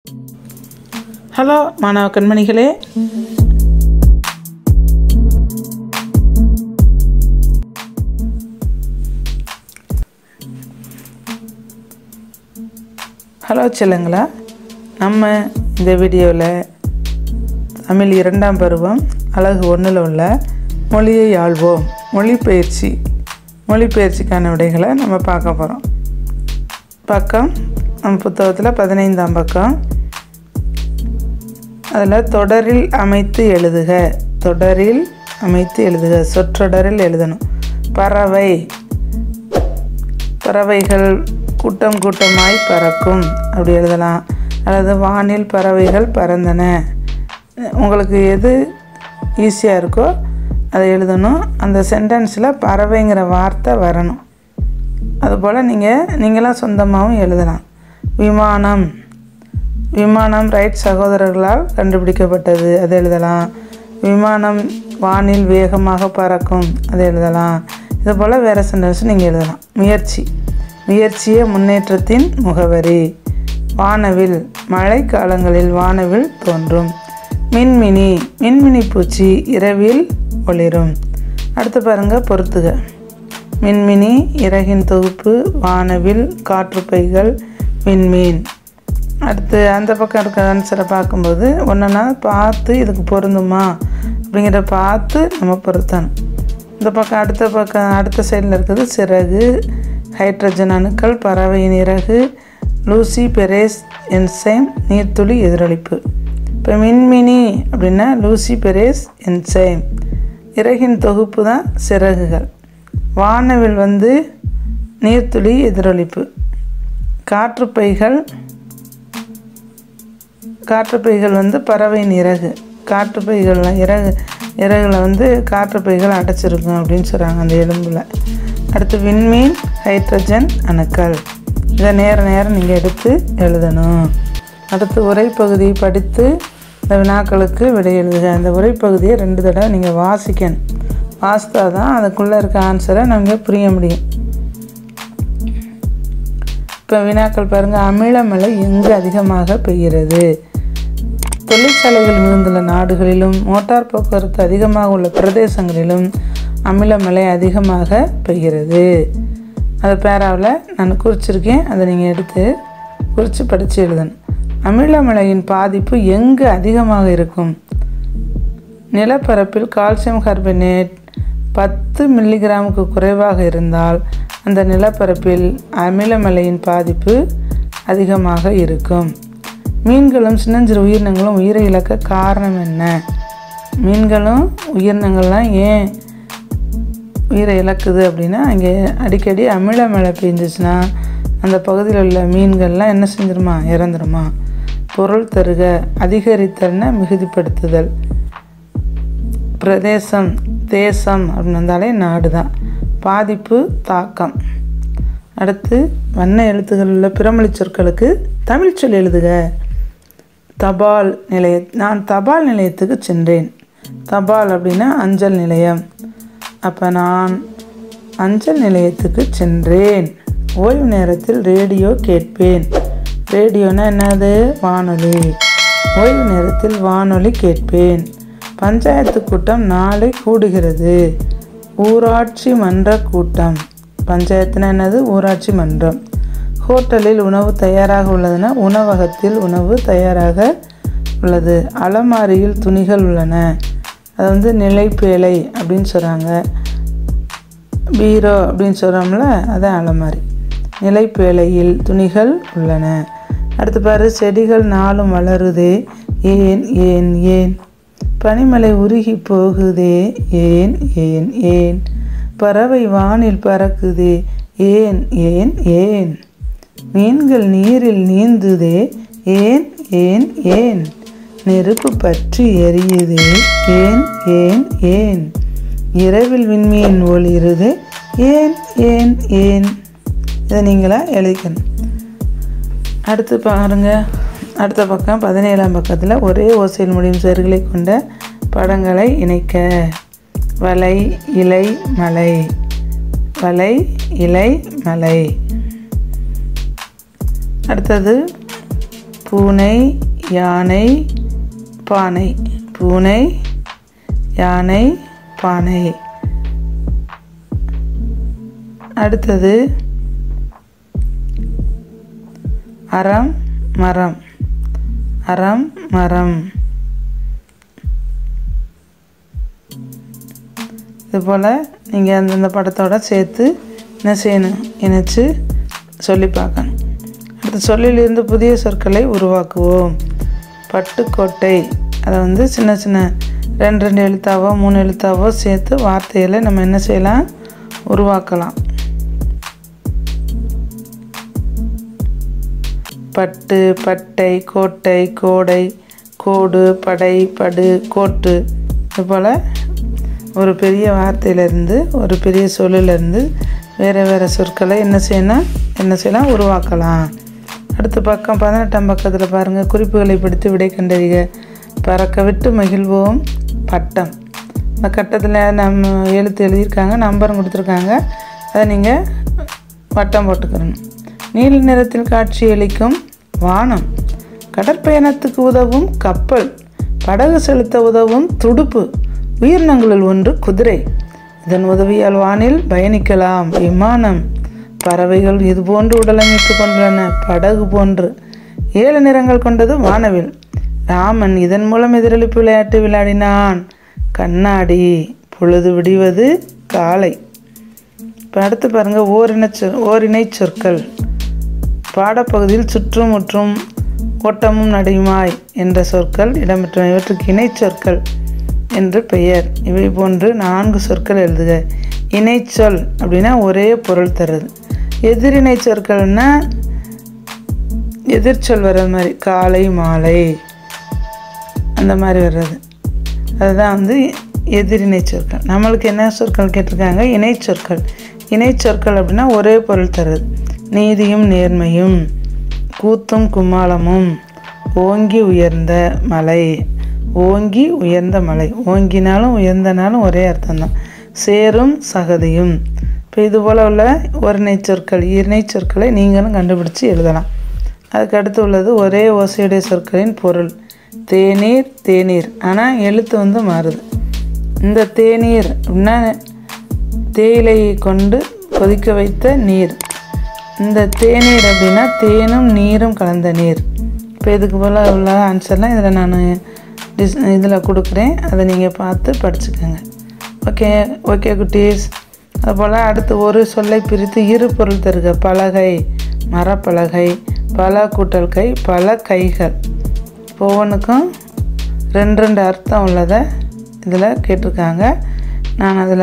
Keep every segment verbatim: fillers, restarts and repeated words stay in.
Hello மாணவ கண்மணிகளே, hello செல்லுங்களா. நம்ம இந்த வீடியோவில் தமிழ் இரண்டாம் பருவம் அலகு ஒன்றில் உள்ள மொழியை ஆள்வோம் மொழிப்பயிற்சி மொழிப்பயிற்சிக்கான விடைகளை நம்ம பார்க்க போகிறோம். பக்கம் நம்ம புத்தகத்தில் பதினைந்தாம் பக்கம். அதில் தொடரில் அமைத்து எழுதுக, தொடரில் அமைத்து எழுதுக, சொற்றொடரில் எழுதணும். பறவை, பறவைகள் கூட்டம் கூட்டமாய் பறக்கும் அப்படி எழுதலாம். அல்லது வானில் பறவைகள் பறந்தன. உங்களுக்கு எது ஈஸியாக இருக்கோ அதை எழுதணும். அந்த சென்டென்ஸில் பறவைங்கிற வார்த்தை வரணும். அதுபோல் நீங்கள் நீங்களாம் சொந்தமாகவும் எழுதலாம். விமானம், விமானம் ரைட் சகோதரர்களால் கண்டுபிடிக்கப்பட்டது, அதை எழுதலாம். விமானம் வானில் வேகமாக பறக்கும், அதை எழுதலாம். இதுபோல் வேறு சென்டென்ஸ் நீங்கள் எழுதலாம். முயற்சி, முயற்சியே முன்னேற்றத்தின் முகவரி. வானவில், மழை காலங்களில் வானவில் தோன்றும். மின்மினி, மின்மினி பூச்சி இரவில் ஒளிரும். அடுத்து பாருங்கள், பொறுத்துக. மின்மினி, இறகின் தொகுப்பு, வானவில், காற்றுப்பைகள், விண்மீன். அடுத்து அந்த பக்கம் இருக்க ஆன்சரை பார்க்கும்போது ஒன்றுனா பார்த்து இதுக்கு பொருந்துமா அப்படிங்கிற பார்த்து நம்ம பொருத்தணும். இந்த பக்கம் அடுத்த பக்கம் அடுத்த சைடில் இருக்கிறது சிறகு, ஹைட்ரஜன் அணுக்கள், பறவையின் இறகு, லூசி பெரேஸ் என்சைம், நீர்த்துளி எதிரொலிப்பு. இப்போ மின்மினி அப்படின்னா லூசி பெரேஸ் என்சைம், இறகின் தொகுப்பு தான் சிறகுகள். வானவில் வந்து நீர்த்துளி எதிரொலிப்பு. காற்றுப்பைகள், காற்றுப்பைகள் வந்து பறவையின் இறகு. காற்றுப்பைகள் இறகு இறகுல வந்து காற்றுப்பைகள் அடைச்சிருக்கும் அப்படின்னு சொல்கிறாங்க அந்த எலும்பில். அடுத்து விண்மீன், ஹைட்ரஜன் அணுக்கள். இதை நேர நேரம் நீங்கள் எடுத்து எழுதணும். அடுத்து உரைப்பகுதி படித்து இந்த வினாக்களுக்கு விடை எழுதுக. அந்த உரைப்பகுதியை ரெண்டு தடவை நீங்கள் வாசிக்கணும். வாசித்தா தான் அதுக்குள்ளே இருக்க ஆன்சரை நமக்கு புரிய முடியும். இப்போ வினாக்கள் பாருங்கள். அமிலமழை எங்கு அதிகமாக பெய்கிறது? தொழிற்சாலைகள் மிகுந்துள்ள நாடுகளிலும் மோட்டார் போக்குவரத்து அதிகமாக உள்ள பிரதேசங்களிலும் அமிலமழை அதிகமாக பெய்கிறது. அது பேராவில் நான் குறிச்சிருக்கேன், அதை நீங்கள் எடுத்து குறித்து படித்து எழுதணும். அமிலமழையின் பாதிப்பு எங்கு அதிகமாக இருக்கும்? நிலப்பரப்பில் கால்சியம் கார்பனேட் பத்து மில்லிகிராமுக்கு குறைவாக இருந்தால் அந்த நிலப்பரப்பில் அமிலமழையின் பாதிப்பு அதிகமாக இருக்கும். மீன்களும் சின்னஞ்சிறு உயிரினங்களும் உயிரை இழக்க காரணம் என்ன? மீன்களும் உயிரினங்கள்லாம் ஏன் உயிரை இழக்குது அப்படின்னா, அங்கே அடிக்கடி அமிலமழை பெஞ்சிச்சுன்னா அந்த பகுதியில் உள்ள மீன்கள்லாம் என்ன செஞ்சிருமா? இறந்துருமா. பொருள் தருக, அதிகரித்தல்னா மிகுதிப்படுத்துதல். பிரதேசம், தேசம் அப்படின்னு வந்தாலே நாடு தான். பாதிப்பு, தாக்கம். அடுத்து வண்ண எழுத்துக்கள் உள்ள பிறமொழி சொற்களுக்கு தமிழ் சொல் எழுதுக. தபால் நிலைய, நான் தபால் நிலையத்துக்கு சென்றேன். தபால் அப்படின்னா அஞ்சல் நிலையம். அப்போ நான் அஞ்சல் நிலையத்துக்கு சென்றேன். ஓய்வு நேரத்தில் ரேடியோ கேட்பேன். ரேடியோனா என்னது? வானொலி. ஓய்வு நேரத்தில் வானொலி கேட்பேன். பஞ்சாயத்து கூட்டம் நாளை கூடுகிறது. ஊராட்சி மன்ற கூட்டம். பஞ்சாயத்துனா என்னது? ஊராட்சி மன்றம். ஹோட்டலில் உணவு தயாராக உள்ளதுன்னா உணவகத்தில் உணவு தயாராக உள்ளது. அலமாரியில் துணிகள் உள்ளன. அது வந்து நிலைப்பேழை அப்படின்னு சொல்கிறாங்க. பீரோ அப்படின்னு சொல்கிறோம்ல, அதான் அலமாரி. நிலைப்பேழையில் துணிகள் உள்ளன. அடுத்து பாரு, செடிகள் நாளும் வளருதே ஏன் ஏன் ஏன்? பனிமலை உருகி போகுதே ஏன் ஏன் ஏன்? பறவை வானில் பறக்குதே ஏன் ஏன் ஏன்? மீன்கள் நீரில் நீந்துதே ஏன் ஏன் ஏன்? நெருப்பு பற்றி எரியுதே ஏன் ஏன் ஏன்? இரவில் விண்மீன் ஒளிருதே ஏன் ஏன் ஏன்? இதை நீங்களா எழுதிக்கணும். அடுத்து பாருங்கள், அடுத்த பக்கம் பதினேழாம் பக்கத்தில் ஒரே ஓசையில் முடியும் சொற்களை கொண்ட படங்களை இணைக்க. வலை, இலை, மலை. வலை, இலை, மலை. அடுத்தது பூனை, யானை, பானை. பூனை, யானை, பானை. அடுத்தது அறம், மரம். அறம், மரம். இதுபோல் நீங்கள் அந்தந்த படத்தோடு சேர்த்து என்ன செய்யணும், இணைச்சு சொல்லி பார்க்கணும். அடுத்து சொல்லிலிருந்து புதிய சொற்களை உருவாக்குவோம். பட்டுக்கோட்டை, அதை வந்து சின்ன சின்ன ரெண்டு ரெண்டு எழுத்தாவோ மூணு எழுத்தாவோ சேர்த்து வார்த்தைகளை நம்ம என்ன செய்யலாம், உருவாக்கலாம். பட்டு, பட்டை, கோட்டை, கோடை, கோடு, படை, படு, கோட்டு. இதுபோல் ஒரு பெரிய வார்த்தையிலேருந்து ஒரு பெரிய சொல்லிலேருந்து வேறு வேறு சொற்களை என்ன செய்யணும் என்ன செய்யலாம் உருவாக்கலாம். அடுத்த பக்கம் பதினெட்டாம் பக்கத்தில் பாருங்கள், குறிப்புகளை படித்து விடை கண்டறிக. பறக்க விட்டு மகிழ்வோம். பட்டம். இந்த கட்டத்தில் நம்ம எழுத்து எழுதியிருக்காங்க, நம்பரும் கொடுத்துருக்காங்க. அதை நீங்கள் வட்டம் போட்டுக்கிறணும். நீல நிறத்தில் காட்சியளிக்கும் வானம். கடற்பயணத்துக்கு உதவும் கப்பல். படகு செலுத்த உதவும் துடுப்பு. உயிரினங்களில் ஒன்று குதிரை. இதன் உதவியால் வானில் பயணிக்கலாம். விமானம். பறவைகள் இதுபோன்று உடலமைப்பு கொண்டுள்ளன. படகு போன்று. ஏழு நிறங்கள் கொண்டது வானவில். ராமன் இதன் மூலம் எதிரொலிப்பு விளையாட்டு விளையாடினான். கண்ணாடி. பொழுது விடிவது காலை. இப்போ அடுத்து பாருங்கள், ஓரின சொ ஓரிணை சொற்கள். பாடப்பகுதியில் சுற்றும் முற்றும் ஓட்டமும் நடையுமாய் என்ற சொற்கள் இடம்பெற்றன. இவற்றுக்கு இணை சொற்கள் என்று பெயர். இவை போன்று நான்கு சொற்கள் எழுதுக. இணைச்சொல் அப்படின்னா ஒரே பொருள் தருது. எதிரிணை சொற்கள்னா எதிர்ச்சொல் வர்றது மாதிரி, காலை, மாலை, அந்த மாதிரி வர்றது. அதுதான் வந்து எதிரிணை சொற்கள். நம்மளுக்கு என்ன சொற்கள் கேட்டிருக்காங்க, இணை சொற்கள். இணை சொற்கள் அப்படின்னா ஒரே பொருள் தருது. நீதியும் நேர்மையும், கூத்தும் கும்மாளமும், ஓங்கி உயர்ந்த மலை. ஓங்கி உயர்ந்த மலை. ஓங்கினாலும் உயர்ந்தனாலும் ஒரே அர்த்தம்தான். சேரும் சகதியும். இப்போ இது போல் உள்ள ஒருணை சொற்கள், இணை சொற்களை நீங்களும் கண்டுபிடிச்சி எழுதலாம். அதுக்கு அடுத்து உள்ளது ஒரே ஓசையுடைய சொற்களின் பொருள். தேநீர், தேநீர். ஆனால் எழுத்து வந்து மாறுது. இந்த தேநீர் அப்படின்னா தேயிலையை கொண்டு கொதிக்க வைத்த நீர். இந்த தேநீர் அப்படின்னா தேனும் நீரும் கலந்த நீர். இப்போ இதுக்கு போல் உள்ள ஆன்சர்லாம் இதில் நான் டிஸ் இதில் கொடுக்குறேன். அதை நீங்கள் பார்த்து படிச்சுக்கோங்க. ஓகே ஓகே குட்டீஸ். அதுபோல் அடுத்து ஒரு சொல்லை பிரித்து இரு பொருள் தருக. பலகை, மரப்பலகை. பல கூட்டல் கை, பல கைகள். ஒவ்வொன்றுக்கும் ரெண்டு ரெண்டு அர்த்தம் உள்ளதை இதில் கேட்டிருக்காங்க. நான் அதில்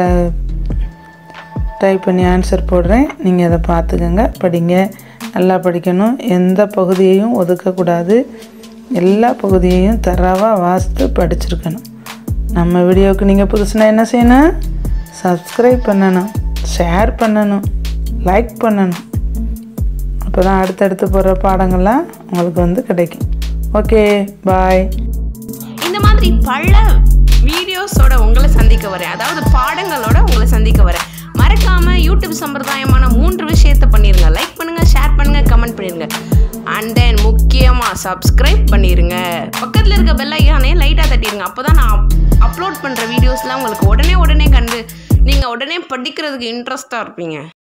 டைப் பண்ணி ஆன்சர் போடுறேன். நீங்கள் அதை பார்த்துக்கோங்க, படிங்க. நல்லா படிக்கணும். எந்த பகுதியையும் ஒதுக்கக்கூடாது. எல்லா பகுதியையும் தரவாக வாசித்து படிச்சிருக்கணும். நம்ம வீடியோவுக்கு நீங்கள் புதுசுனா என்ன செய்யணும், சப்ஸ்கிரைப் பண்ணணும், ஷேர் பண்ணணும், லைக் பண்ணணும். அப்போ தான் அடுத்தடுத்து போகிற பாடங்கள்லாம் உங்களுக்கு வந்து கிடைக்கும். Okay, bye. இந்த மாதிரி பல வீடியோஸோட உங்களை சந்திக்க வரேன், அதாவது பாடங்களோட உங்களை சந்திக்க வரேன். மறக்காம யூடியூப் சம்பிரதாயமான மூன்று விஷயத்தை பண்ணிருங்க. லைக் பண்ணுங்க, ஷேர் பண்ணுங்க, கமெண்ட் பண்ணிருங்க. அண்ட் தென் முக்கியமாக சப்ஸ்கிரைப் பண்ணிடுங்க. பக்கத்தில் இருக்க பெல் ஐக்கானே லைட்டாக தட்டிடுங்க. அப்போ தான் நான் அப்லோட் பண்ணுற வீடியோஸ்லாம் உங்களுக்கு உடனே உடனே கண்டு நீங்கள் உடனே படிக்கிறதுக்கு இன்ட்ரெஸ்ட்டாக இருப்பீங்க.